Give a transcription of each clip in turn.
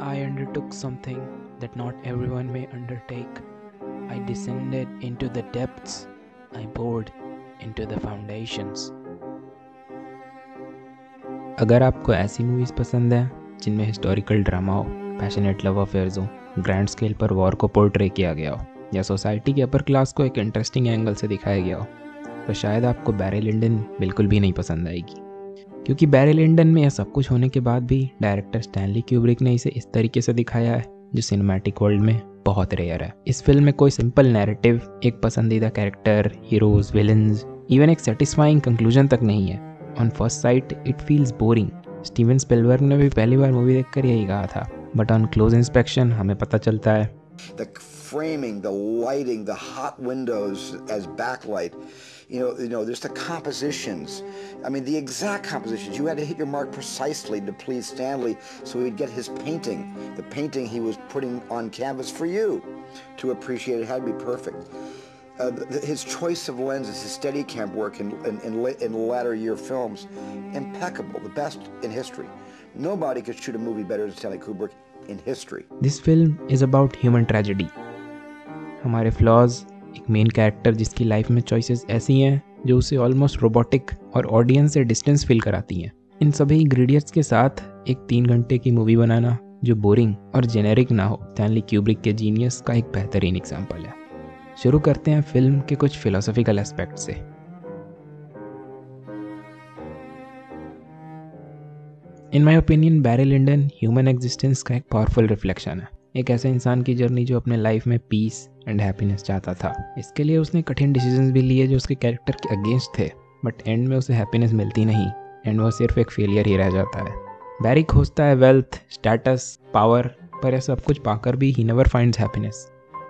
I undertook something that not everyone may undertake. I descended into the depths. I bored into the foundations. अगर आपको ऐसी movies पसंद है जिनमें historical drama हो, पैशनेट लव अफेयर्स हो, ग्रैंड स्केल पर वॉर को पोर्ट्रे किया गया हो या सोसाइटी के अपर क्लास को एक इंटरेस्टिंग एंगल से दिखाया गया हो, तो शायद आपको बैरी लिंडन बिल्कुल भी नहीं पसंद आएगी। क्योंकि बैरी लिंडन में यह सब कुछ होने के बाद भी डायरेक्टर स्टैनली क्यूब्रिक ने इसे इस तरीके से दिखाया है जो सिनेमैटिक वर्ल्ड में बहुत रेयर है। इस फिल्म में कोई सिंपल नैरेटिव, एक पसंदीदा कैरेक्टर, हीरोज, विलन्स, इवन एक सेटिस्फाइंग कंक्लूजन तक नहीं है। On first sight it feels boring. Steven Spielberg ने भी पहली बार मूवी देखकर यही कहा था, बट ऑन क्लोज इंस्पेक्शन हमें पता चलता है The framing, the lighting, the hot windows as backlight, there's the compositions. I mean, the exact compositions. You had to hit your mark precisely to please Stanley so he'd get his painting, the painting he was putting on canvas for you to appreciate. It had to be perfect. His choice of lenses, his Steadicam work in latter year films, impeccable, the best in history. Nobody could shoot a movie better than Stanley Kubrick in history. This film is about human tragedy. हमारे flaws, एक main character जिसकी life में choices ऐसी हैं जो उसे almost robotic और audience से डिस्टेंस फील कराती हैं। इन सभी इंग्रेडिएंट्स के साथ एक 3 घंटे की मूवी बनाना जो बोरिंग और जेनेरिक ना हो, स्टैनली क्यूब्रिक के जीनियस का एक बेहतरीन एग्जाम्पल है। शुरू करते हैं फिल्म के कुछ फिलोसॉफिकल एस्पेक्ट से। In my opinion Barry Lyndon human existence का एक पावरफुल रिफ्लेक्शन है। एक ऐसे इंसान की जर्नी जो अपने लाइफ में पीस एंड हैप्पीनेस चाहता था। इसके लिए उसने कठिन डिसीजंस भी लिए जो उसके कैरेक्टर के अगेंस्ट थे, बट एंड में उसे हैप्पीनेस मिलती नहीं एंड वो सिर्फ एक फेलियर ही रह जाता है। बैरी खोजता है वेल्थ, स्टेटस, पावर, पर यह सब कुछ पाकर भी he never finds happiness.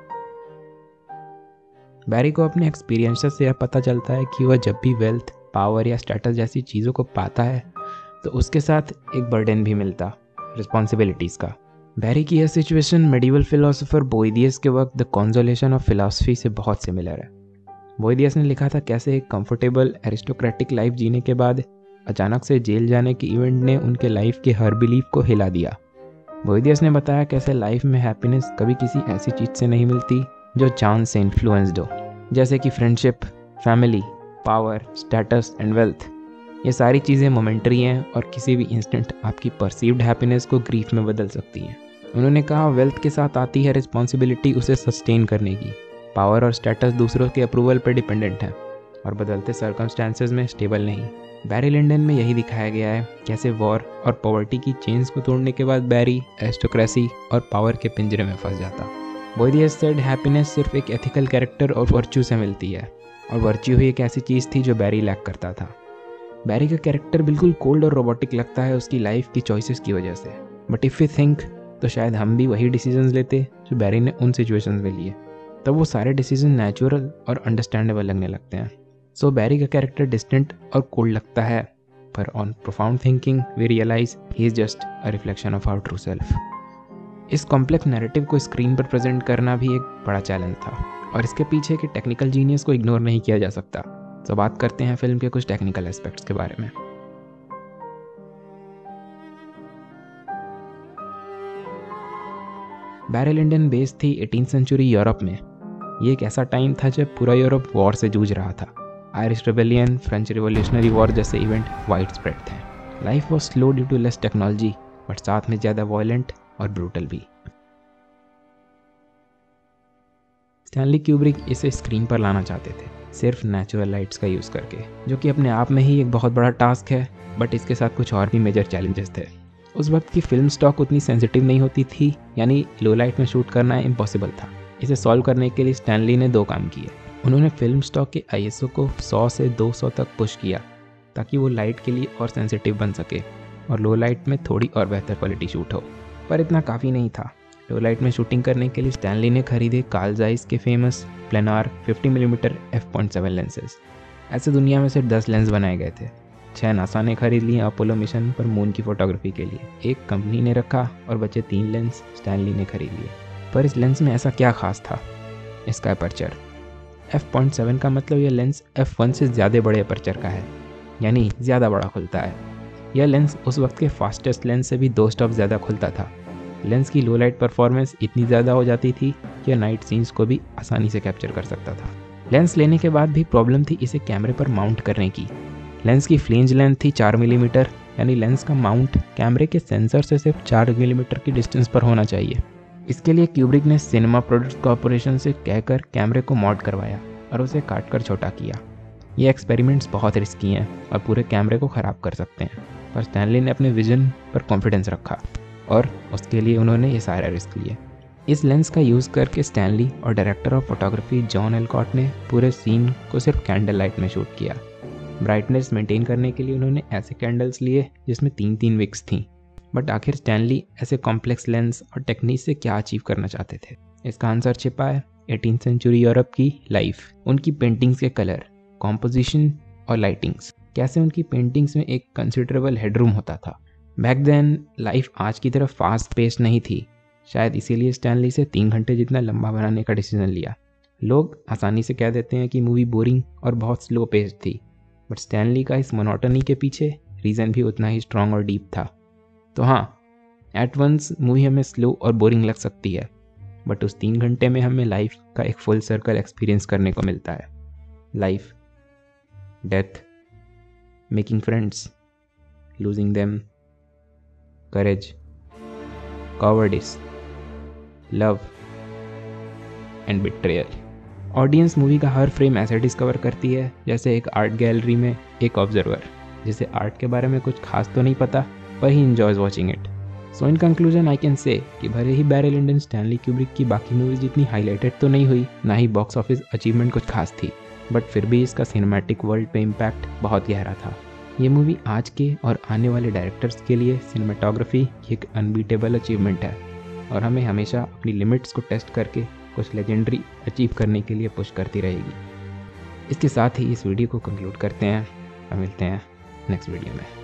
Barry को अपने एक्सपीरियंसेस से यह पता चलता है कि वह जब भी वेल्थ, पावर या स्टेटस जैसी चीज़ों को पाता है तो उसके साथ एक बर्डन भी मिलता, रिस्पॉन्सिबिलिटीज़ का। बैरी की यह सिचुएशन मेडिवल फिलोसोफर बोइदियस के वक्त द कॉन्सोलेशन ऑफ फिलॉसफी से बहुत सिमिलर है। बोइदियस ने लिखा था कैसे एक कंफर्टेबल एरिस्टोक्रेटिक लाइफ जीने के बाद अचानक से जेल जाने के इवेंट ने उनके लाइफ के हर बिलीफ को हिला दिया। बोइदियस ने बताया कैसे लाइफ में हैप्पीनेस कभी किसी ऐसी चीज़ से नहीं मिलती जो चांस से इन्फ्लुएंस्ड हो, जैसे कि friendship, family, power, status and wealth. ये सारी चीज़ें मोमेंटरी हैं और किसी भी इंस्टेंट आपकी परसीव्ड हैप्पीनेस को ग्रीफ में बदल सकती हैं। उन्होंने कहा वेल्थ के साथ आती है रिस्पॉन्सिबिलिटी उसे सस्टेन करने की। पावर और स्टेटस दूसरों के अप्रूवल पर डिपेंडेंट है और बदलते सर्कमस्टेंसेस में स्टेबल नहीं। बैरी लिंडन में यही दिखाया गया है कैसे वॉर और पॉवर्टी की चेन्स को तोड़ने के बाद बैरी एरिस्टोक्रेसी और पावर के पिंजरे में फंस जाता। बोइदियस सेड हैप्पीनेस सिर्फ एक एथिकल कैरेक्टर और वर्च्यू से मिलती है, और वर्च्यू ही एक ऐसी चीज़ थी जो बैरी लैक करता था। बैरी का कैरेक्टर बिल्कुल कोल्ड और रोबोटिक लगता है उसकी लाइफ की चॉइसेस की वजह से, बट इफ़ यू थिंक तो शायद हम भी वही डिसीजंस लेते जो बैरी ने उन सिचुएशंस में लिए, तब वो सारे डिसीजन नेचुरल और अंडरस्टैंडेबल लगने लगते हैं। सो बैरी का कैरेक्टर डिस्टेंट और कोल्ड लगता है, पर on profound thinking we realize he is just a reflection of our true self. इस कॉम्प्लेक्स नैरेटिव को स्क्रीन पर प्रेजेंट करना भी एक बड़ा चैलेंज था और इसके पीछे के टेक्निकल जीनियस को इग्नोर नहीं किया जा सकता। तो बात करते हैं फिल्म के कुछ टेक्निकल एस्पेक्ट्स के बारे में। बैरी लिंडन बेस्ड थी 18th सेंचुरी यूरोप में। ये एक ऐसा टाइम था जब पूरा यूरोप वॉर से जूझ रहा था। Irish rebellion, French revolutionary war जैसे इवेंट वाइड स्प्रेड थे। Life was slow due to less technology, but साथ में ज़्यादा वायलेंट और ब्रूटल भी। स्टैनली क्यूब्रिक इसे स्क्रीन पर लाना चाहते थे सिर्फ नेचुरल लाइट्स का यूज़ करके, जो कि अपने आप में ही एक बहुत बड़ा टास्क है, बट इसके साथ कुछ और भी मेजर चैलेंजेस थे। उस वक्त की फिल्म स्टॉक उतनी सेंसिटिव नहीं होती थी, यानी लो लाइट में शूट करना इम्पॉसिबल था। इसे सॉल्व करने के लिए स्टैनली ने 2 काम किए। उन्होंने फिल्म स्टॉक के ISO को 100 से 200 तक पुश किया ताकि वो लाइट के लिए और सेंसिटिव बन सके और लो लाइट में थोड़ी और बेहतर क्वालिटी शूट हो। पर इतना काफ़ी नहीं था। लो लाइट में शूटिंग करने के लिए स्टैनली ने खरीदे कार्ल ज़ाइस के famous Planar 50mm f.7 lenses. ऐसे दुनिया में सिर्फ 10 लेंस बनाए गए थे। 6 नासा ने खरीद लिए अपोलो मिशन पर मून की फोटोग्राफी के लिए, 1 कंपनी ने रखा और बचे 3 लेंस स्टैनली ने खरीद लिए। पर इस लेंस में ऐसा क्या खास था? इसका अपर्चर f.7 का मतलब यह लेंस f1 से ज़्यादा बड़े अपर्चर का है, यानी ज़्यादा बड़ा खुलता है। यह लेंस उस वक्त के फास्टेस्ट लेंस से भी 2 स्टॉप ज़्यादा खुलता था। लेंस की लो लाइट परफॉर्मेंस इतनी ज़्यादा हो जाती थी कि नाइट सीन्स को भी आसानी से कैप्चर कर सकता था। लेंस लेने के बाद भी प्रॉब्लम थी इसे कैमरे पर माउंट करने की। लेंस की फ्लेंज लेंथ थी 4 मिलीमीटर, यानी लेंस का माउंट कैमरे के सेंसर से सिर्फ 4 मिलीमीटर की डिस्टेंस पर होना चाहिए। इसके लिए क्यूब्रिक ने सिनेमा प्रोडक्ट्स कॉर्पोरेशन से कहकर कैमरे को मॉड करवाया और उसे काट कर छोटा किया। ये एक्सपेरिमेंट्स बहुत रिस्की हैं और पूरे कैमरे को ख़राब कर सकते हैं, पर स्टैनली ने अपने विजन पर कॉन्फिडेंस रखा और उसके लिए उन्होंने ये सारा रिस्क लिए। इस लेंस का यूज़ करके स्टैनली और director of photography John Alcott ने पूरे सीन को सिर्फ कैंडल लाइट में शूट किया। ब्राइटनेस मेंटेन करने के लिए उन्होंने ऐसे कैंडल्स लिए जिसमें 3-3 विक्स थीं। बट आखिर स्टैनली ऐसे कॉम्प्लेक्स लेंस और टेक्निक से क्या अचीव करना चाहते थे? इसका आंसर छिपा है 18th सेंचुरी यूरोप की लाइफ, उनकी पेंटिंग्स के कलर, कॉम्पोजिशन और लाइटिंग्स। कैसे उनकी पेंटिंग्स में एक कंसिडरेबल हेडरूम होता था। बैक देन लाइफ आज की तरह फास्ट पेस नहीं थी, शायद इसीलिए स्टैनली से 3 घंटे जितना लंबा बनाने का डिसीजन लिया। लोग आसानी से कह देते हैं कि मूवी बोरिंग और बहुत स्लो पेस थी, बट स्टैनली का इस मोनोटनी के पीछे रीज़न भी उतना ही स्ट्रॉन्ग और डीप था। तो हाँ, एट वंस मूवी हमें स्लो और बोरिंग लग सकती है, बट उस 3 घंटे में हमें लाइफ का एक फुल सर्कल एक्सपीरियंस करने को मिलता है। Life, death, making friends, losing them, courage, cowardice, love and betrayal. Audience movie का हर फ्रेम ऐसे डिस्कवर करती है जैसे एक आर्ट गैलरी में एक ऑब्जर्वर, जिसे आर्ट के बारे में कुछ खास तो नहीं पता पर he enjoys watching it. So in conclusion I can say कि भले ही बैरी लिंडन स्टैनली क्यूब्रिक की बाकी मूवीज जितनी हाईलाइटेड तो नहीं हुई, ना ही बॉक्स ऑफिस अचीवमेंट कुछ खास थी, बट फिर भी इसका सिनेमैटिक वर्ल्ड पे इम्पैक्ट बहुत गहरा था। ये मूवी आज के और आने वाले डायरेक्टर्स के लिए सिनेमाटोग्राफी एक अनबीटेबल अचीवमेंट है और हमें हमेशा अपनी लिमिट्स को टेस्ट करके कुछ लेजेंडरी अचीव करने के लिए पुश करती रहेगी। इसके साथ ही इस वीडियो को कंक्लूड करते हैं और मिलते हैं नेक्स्ट वीडियो में।